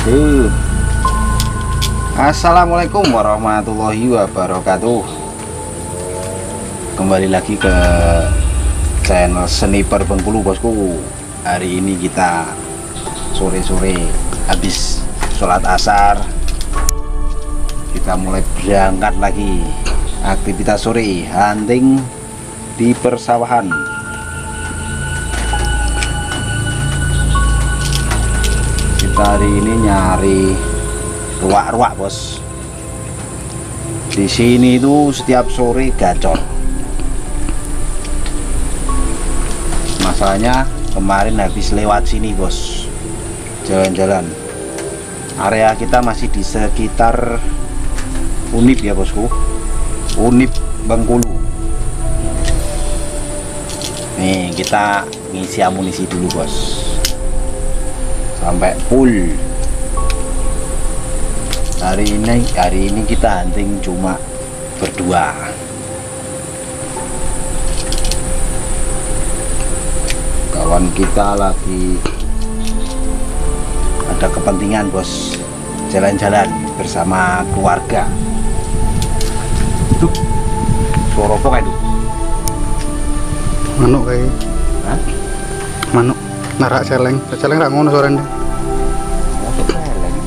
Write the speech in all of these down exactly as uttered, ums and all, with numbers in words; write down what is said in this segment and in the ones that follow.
Uh. Assalamualaikum warahmatullahi wabarakatuh. Kembali lagi ke channel Sniper Bengkulu bosku. Hari ini kita sore-sore habis sholat asar, kita mulai berangkat lagi aktivitas sore hunting di persawahan. Kita hari ini nyari ruak-ruak bos. Di sini itu setiap sore gacor. Masalahnya kemarin habis lewat sini bos, jalan-jalan. Area kita masih di sekitar Unip ya bosku, Unip Bengkulu. Nih kita ngisi amunisi dulu bos, sampai full. Hari ini hari ini kita hunting cuma berdua. Kawan kita lagi ada kepentingan bos, jalan-jalan bersama keluarga. Tuh, suara apa kayak itu? Manuk kayak. Hah? Manuk. Narak celeng, celeng rak ngono suaranya. Masuk celeng.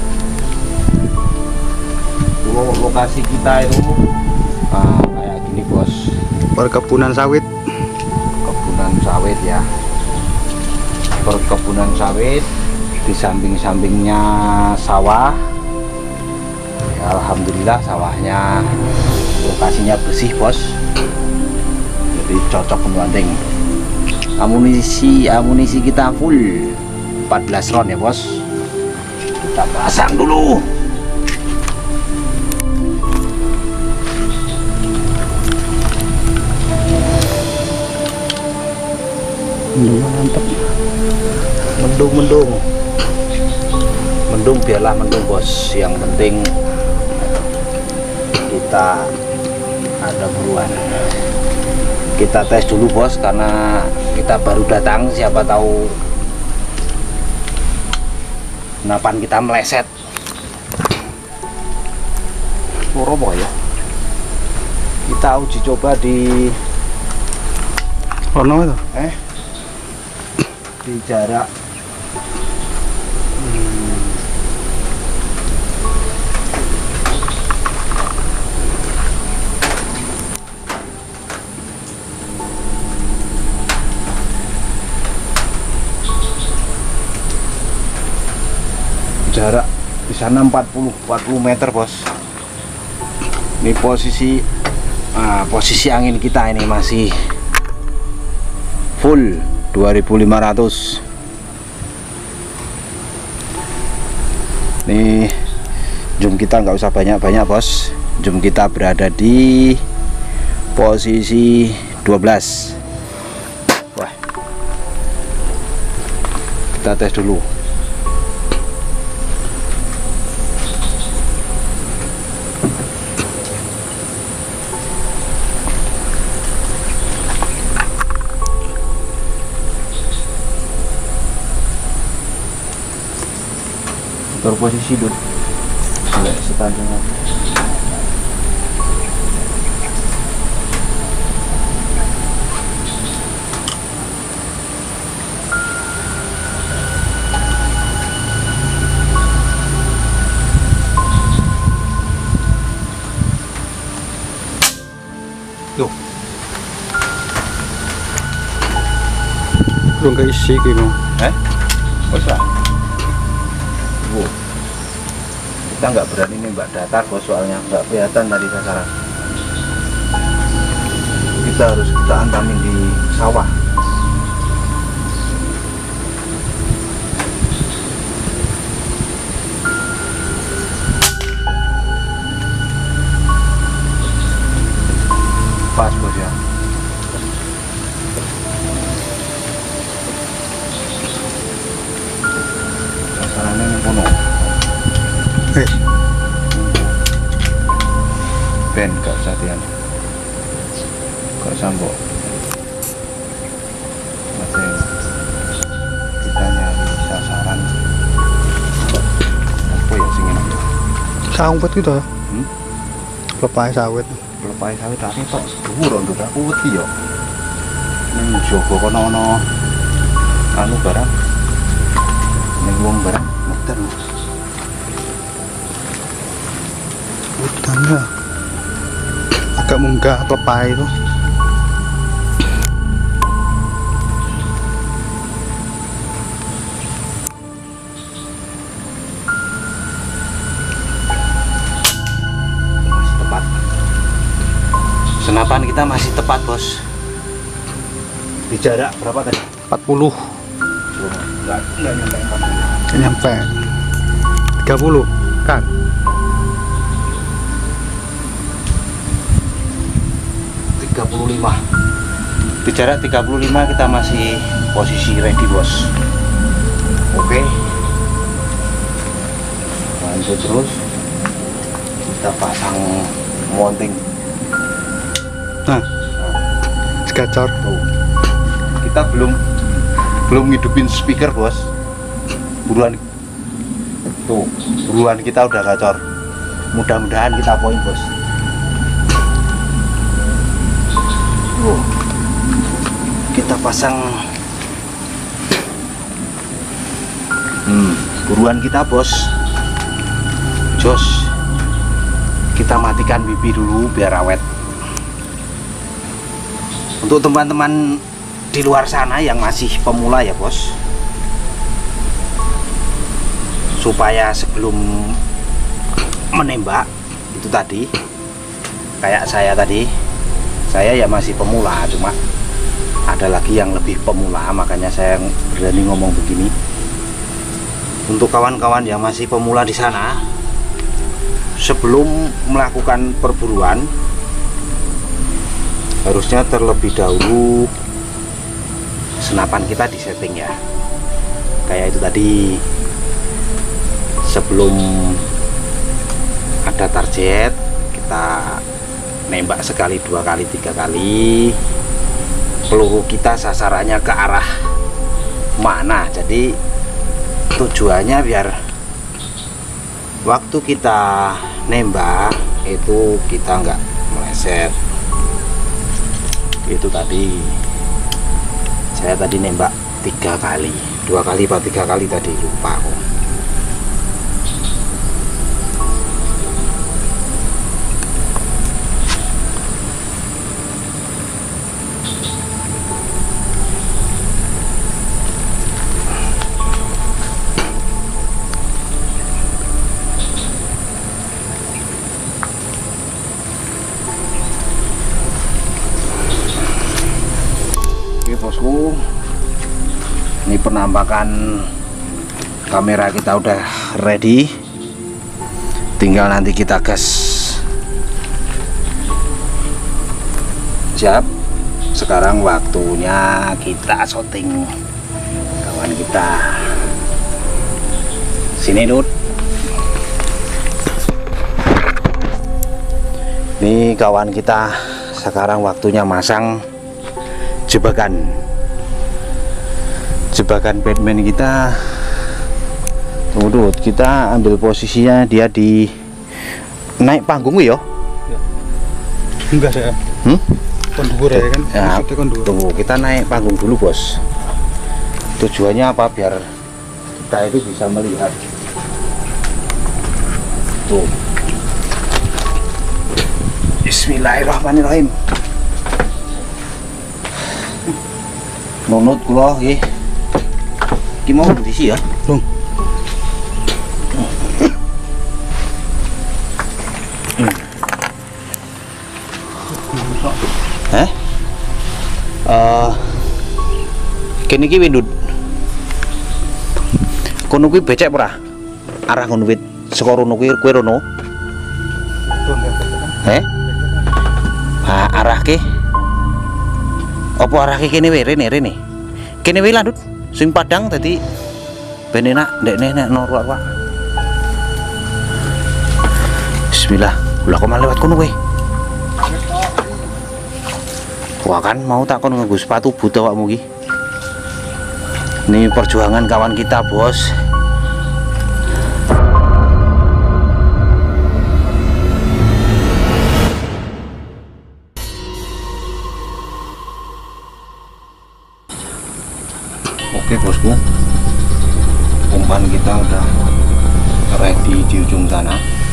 Dulu lokasi kita itu ah, kayak gini bos. Perkebunan sawit. Perkebunan sawit ya. Perkebunan sawit, di samping-sampingnya sawah. Ya, alhamdulillah sawahnya lokasinya bersih bos. Jadi cocok hunting. Amunisi amunisi kita full empat belas round ya bos. Kita pasang dulu. Mantap. Mendung mendung mendung biarlah mendung bos. Yang penting kita ada buruan. Kita tes dulu bos, karena kita baru datang, siapa tahu napan kita meleset. Suara ya, kita uji coba di Ono itu. eh di jarak hmm, jarak di sana empat puluh meter bos. Ini posisi ah, posisi angin kita ini masih full dua ribu lima ratus. Nih zoom kita nggak usah banyak-banyak bos. Zoom kita berada di posisi dua belas. Wah, kita tes dulu. Posisi dulu setanjung Loh. Belum keisi gitu. Eh? Usah. Wow. Kita nggak berani nembak datar bos, soalnya nggak kelihatan tadi sasaran. Kita harus kita antamin di sawah. Pas bos ya. Sasarannya yang kono. Eh, Ben gak usah dian, gak usah mbok. Masih kita nyari sasaran Sawit gitu ya. Hmm? Lepai sawit. Lepai sawit tapi tok dhuwur nduk aku wedi yo. Ning jogo kono ono anu barang. Ning wong barang muter. Hutannya agak munggah lepai itu. Senapan kita masih tepat, bos. Di jarak berapa tadi? empat puluh. Enggak, enggak nyampe empat puluh. Nggak nyampe. tiga puluh kan? tiga puluh lima. Di jarak tiga puluh lima kita masih posisi ready, bos. Oke. Lanjut terus. Kita pasang mounting. Nah, segacor. Tuh. Kita belum belum ngidupin speaker, bos. Buruan. Tuh, buruan kita udah gacor. Mudah-mudahan kita poin, bos. Tuh. Kita pasang. Hmm, buruan kita, bos. Jos. Kita matikan bibi dulu biar awet. Untuk teman-teman di luar sana yang masih pemula ya, bos, supaya sebelum menembak itu tadi kayak saya tadi, saya ya masih pemula, cuma ada lagi yang lebih pemula, makanya saya berani ngomong begini. Untuk kawan-kawan yang masih pemula di sana, sebelum melakukan perburuan harusnya terlebih dahulu senapan kita disetting ya, kayak itu tadi. Sebelum ada target kita nembak sekali, dua kali, tiga kali, peluru kita sasarannya ke arah mana. Jadi tujuannya biar waktu kita nembak itu kita nggak meleset. Itu tadi saya tadi nembak tiga kali, dua kali apa tiga kali tadi, lupa aku. Bosku, ini penampakan kamera kita udah ready, tinggal nanti kita gas. Siap. Sekarang waktunya kita syuting kawan kita. Sini, Dut. Ini kawan kita sekarang waktunya masang jebakan jebakan Batman kita. Tunggu dulu, kita ambil posisinya dia di naik panggung yo. Enggak saya. Hmm? Kondur ya kan? Ya, kondur. tunggu, kita naik panggung dulu, bos. Tujuannya apa? Biar kita itu bisa melihat. Tuh. Bismillahirrahmanirrahim. Nunut kula nggih. Iki mau diisi ya? Dong. Eh? Eh kene iki windut. Kono kuwi becek ora? Arah kono wit saka rono kuwi kowe rono. Eh? Ah, arah ke? Apa arah ke kene wae rene rene. Kene wae landut sing padang tadi ben enak ndekne nek norwak-wak. Bismillah. Lah kok malah lewat kono kowe? Wah kan mau tak kon nganggo sepatu but awakmu iki. Ini perjuangan kawan kita, bos. Oke bosku, umpan kita udah ready di ujung sana.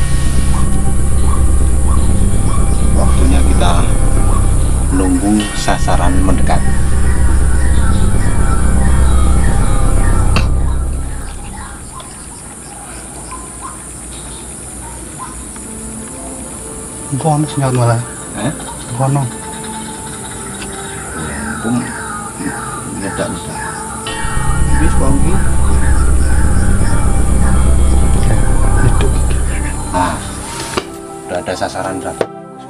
Waktunya kita menunggu sasaran mendekat. Kono sinyal malah. Eh? Kono. Kum nyedak nyedak. Ini sebangi. Itu. Nah, udah ada sasaran satu.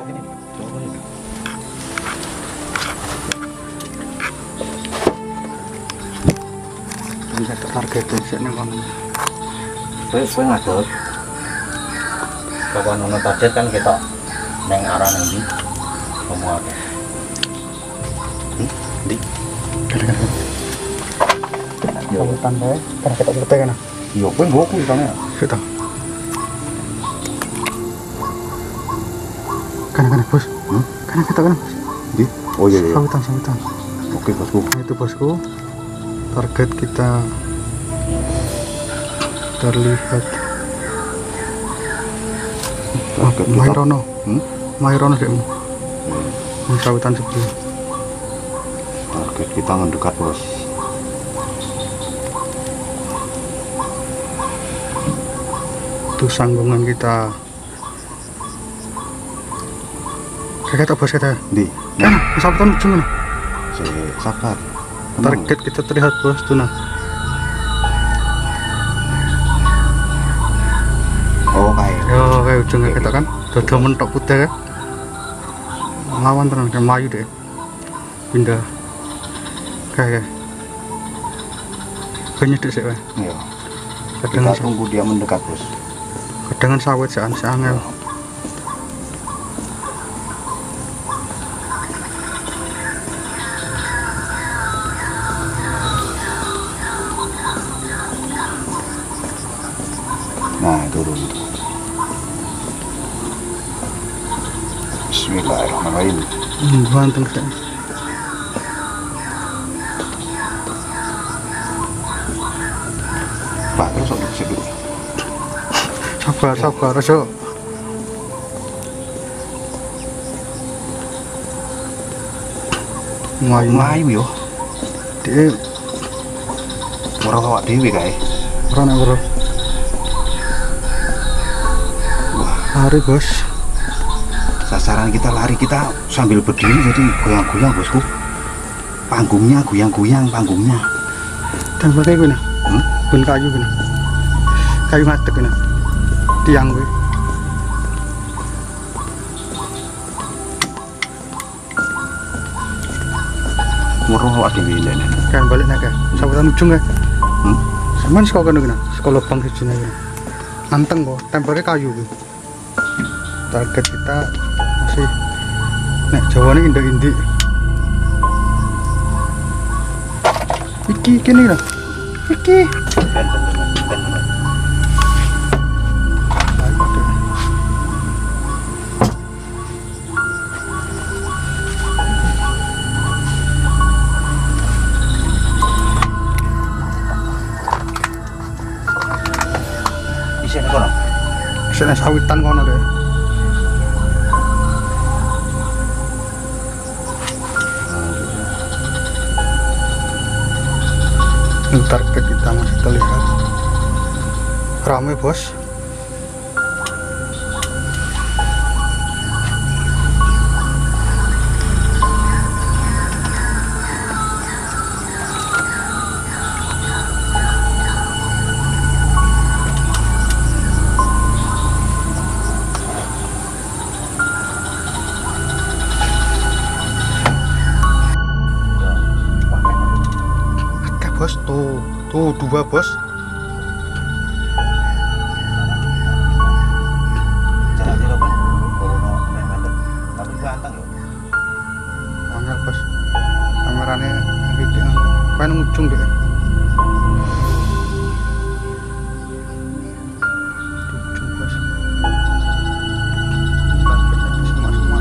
Bisa target sih nih kono. Kowe kowe ngadeg. Kapan ono target kan kita neng arah nang ndi? Kamu apa? Hmm? Ndi? Kadang-kadang. Yo, Tanda ya. Karena kita selesai kan. yo kowe nggo kuwi kan ya. Kita. Kadang-kadang bos. Hmm? Karena kita kan. Ndi? Oh iya iya. Sawitan sawitan. Oke bosku. Nah, itu bosku. Target kita terlihat. Target kita. Mairono. Hmm? Mairono deh. Hmm. Ini sawitan sebelah. Target kita mendekat bos. Itu sanggungan kita. Kayak kita bos kita. Ndi? Kan, sawitan ujung kan. Si sabar. Tenang. Target kita terlihat bos tuh nah. Oh kayak. Yo kayak ujungnya kita kan. Dada mentok putih kan. Lawan terus kayak melayu deh. Pindah. Kayak. Banyak deh sih kan. Iya. Kadang Kita tunggu dia mendekat bos. kadang sawit sean seangel. Nah turun. Bismillahirrahmanirrahim. Hmm, banteng sih. Pak terus untuk situ. Sabar sabar aja. Melayu Melayu yo. dia Ora awak dhewe kae. orang nak bro. Hari bos. Sasaran kita lari kita sambil berdiri jadi goyang-goyang bosku. Panggungnya goyang-goyang panggungnya. Dan pakai gue nih. Hmm? Gun kayu gue nih. Kayu ngadeg gue nih. Tiang gue. Moro awak dhewe lene. Kan balik naga. Sabutan ujung kan. Hmm? Cuman sekolah kan gue. Sekolah lubang di sini gue. Anteng kok. Tempelnya kayu gue. Target kita masih. Nek Jawa ini indah-indah. Iki kini lah. Iki. Isine kono. Sini sawitan kono deh. Target kita masih terlihat ramai bos. Oke bos, tuh tuh dua bos. Jalan jero kan. Korono memang tapi ganteng yo. Angel bos, kameranya gede, pengen ujung deh. Ujung bos. Targetnya di semua-semua.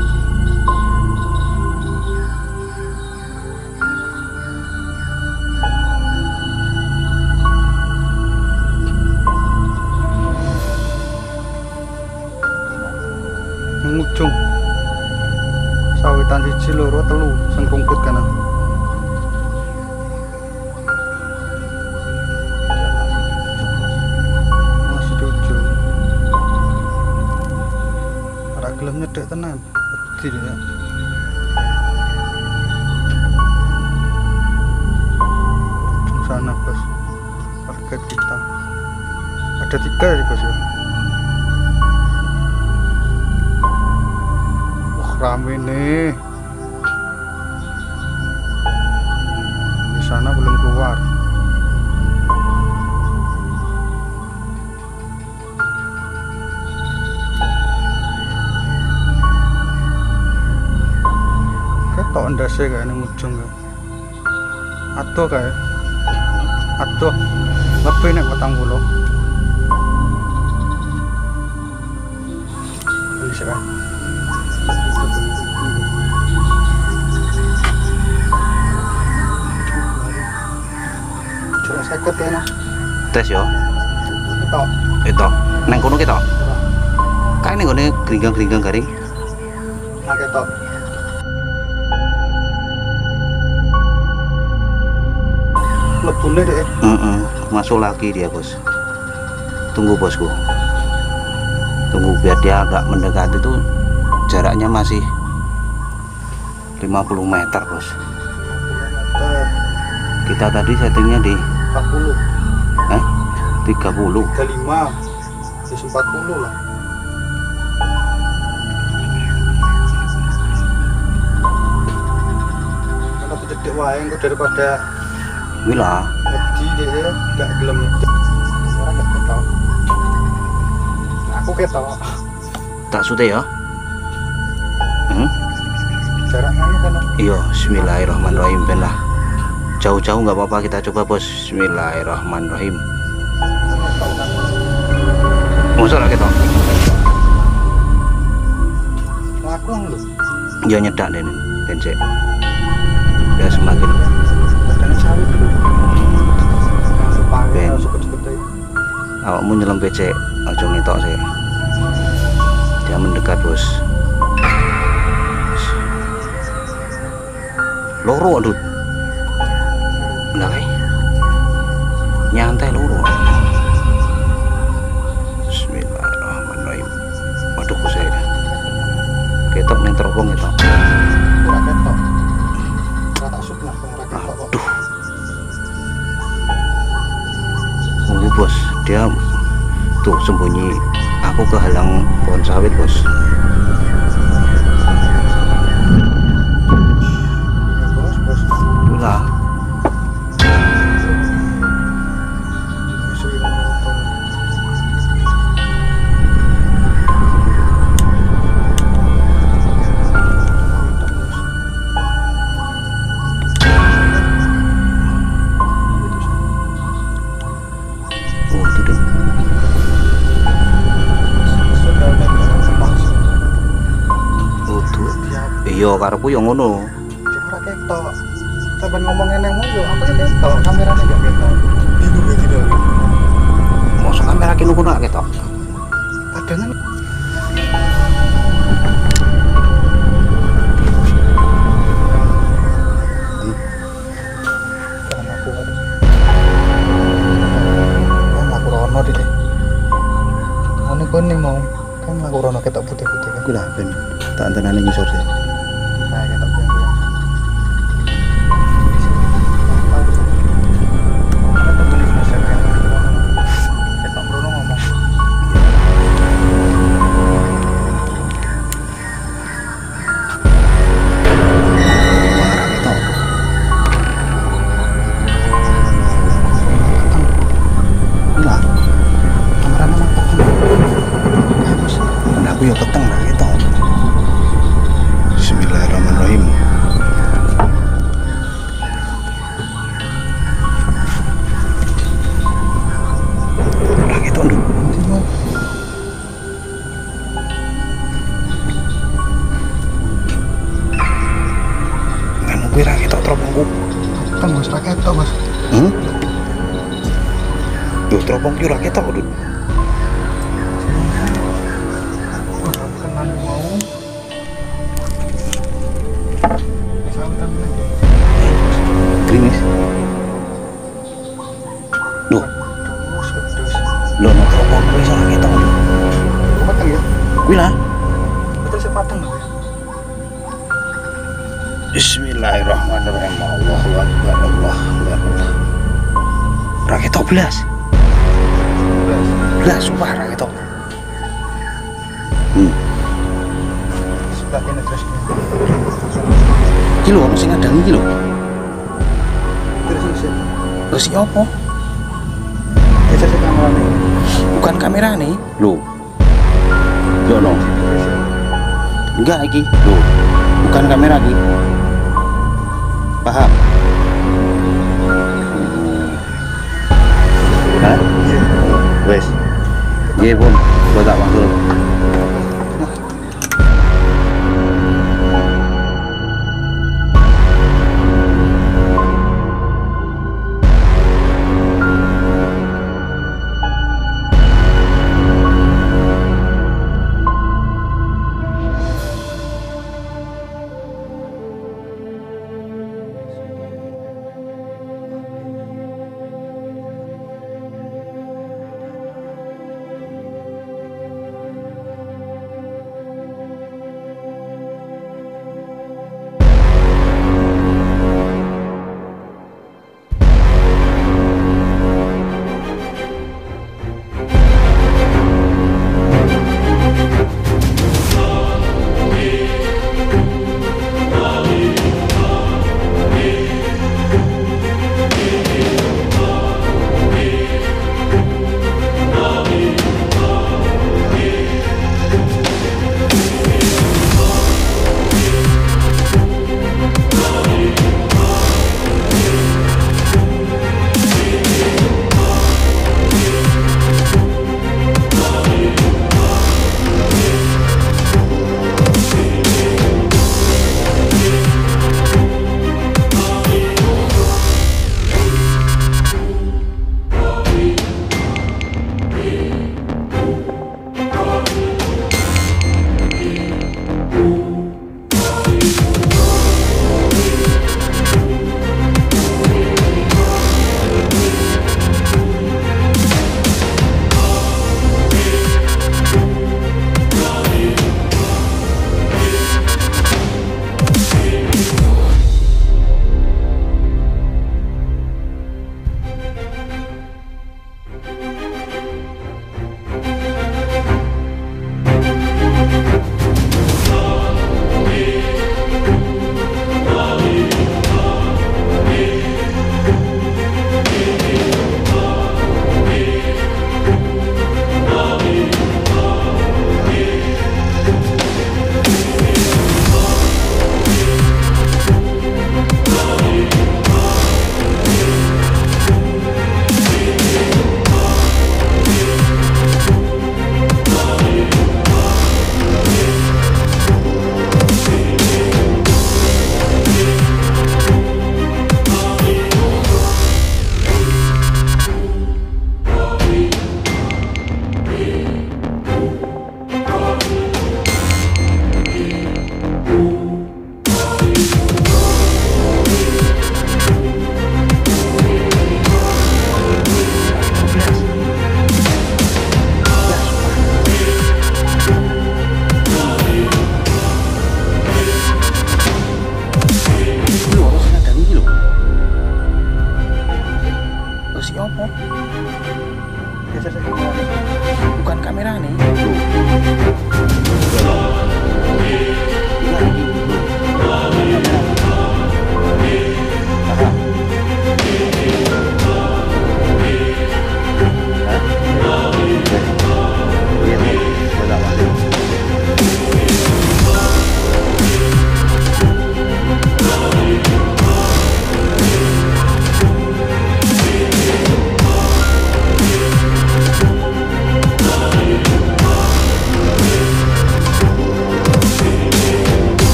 siji loro telu sing rungkut kana. Masih tujuh. Ora gelem nyedek tenan. Wedi ya. Sana bos, target kita ada tiga ya bos ya. Wah rame nih. Di sana belum keluar. Ketok ndase kayak nang ujung kan. Atau kayak Aduh, lebih nek petang puluh. Ini siapa? Coba sakit ya, Tes yo. ketok. Itu. Neng kono ketok. Kae ning gone gringgang-gringgang garing. Nah ketok. Lebune deh. Heeh, masuk lagi dia, Bos. Tunggu, Bosku. Tunggu biar dia agak mendekat itu jaraknya masih lima puluh meter, Bos. Kita tadi settingnya di empat puluh. eh tiga puluh. tiga puluh lima. Di empat puluh lah. Kalau cedek wae engko daripada Wila, wedi deh, gak gelem nyedek. Ora ketok. Aku ketok. tak sute ya. Hmm? Jaraknya kan Iya, bismillahirrahmanirrahim. Ben lah. Jauh-jauh nggak apa-apa, kita coba, Bos. Bismillahirrahmanirrahim. Masa lah ketok. aku lho. Ya nyedak den, den cek. Ya semakin Padahal sawit dulu. Ben. Supaya cepet-cepet. awakmu nyelam becek, aja ngetok sih. Dia mendekat, Bos. Loro, Dut. Nah, kae. Nyantai loro. Bismillahirrahmanirrahim. Waduh, kusai. Ketok ning teropong ketok. Ora ketok. Ora tak sut lah ora ketok kok. Aduh. Tunggu, Bos. Dia tuh sembunyi. Aku kehalang pohon sawit, Bos. Ya, bos, bos. Itulah. Isu irung motor. Oh, itu deh. Sudah ada pas. Oh, tuh. Tiap Iya, karepku yo ngono. cuma ketok. Sampai ngomongin yang mau, aku ya ketok, kameranya gak ketok. Bingung ya tidak. Mosok kamera kene kono gak ketok. Kadang kan aku ada. Kan aku rono di deh. Ini kuning mau, kan aku rono ketok putih-putih kan. Iku lah ben tak antenane ngisor sih. Nah, ketok yang ketok Bruno ngomong. Parah ketok. Lah, Kameranya mah ketemu. Kamus. nah aku yo peteng lah ketok. Bismillahirrahmanirrahim. Lah ketok nduk. Kan kuwi ra ketok teropongku. Kan bos rakyat toh bos. Hmm? Duh, teropong ki ora ketok, Dut. Kenal mau. Gerimis. Duh. Lo no telepon gue soal kita lho. Pateng ya. Kuwi lah. Betul sepateng lho. Bismillahirrahmanirrahim. Allahu akbar. Allahu akbar. Ra ketok belas. Belas sumpah ra ketok. Hmm. Sebelah kene terus. Iki lho ono sing ngadang iki lho. Terus sih. Terus iki opo? Geser ke kamera nih. Bukan kamera nih. Loh. Yo no. Enggak iki. Loh. Bukan kamera iki. Paham? Hah? Wes. Nggih, Pun. Kula tak mantul. Geser ke kamera nih. Bukan kamera nih.